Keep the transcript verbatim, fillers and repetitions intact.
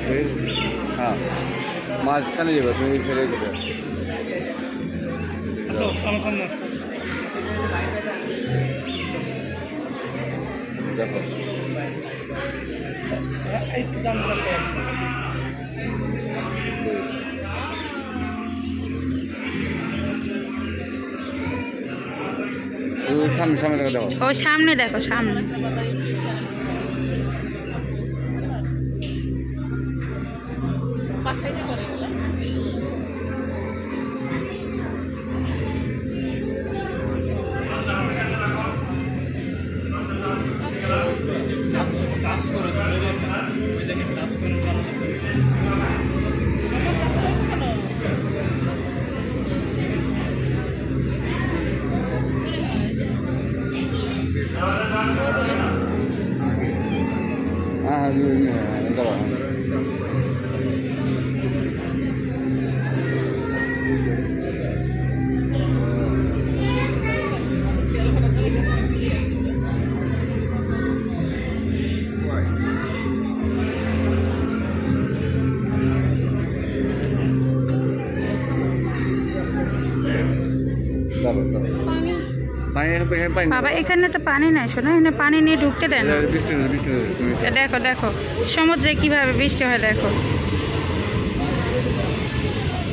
হ্যাঁ মাঝখানে যাবে তুমি ছেড়ে দেবে দেখো সামনে সামনে দেখো দেখো ও সামনে দেখো সামনে হ্যাঁ দাঁড়াও বাবা এখানে তো পানি নাই শোনো, এখানে পানি নিয়ে ঢুকতে দেন। দেখো দেখো সমুদ্রে কিভাবে বৃষ্টি হয় দেখো।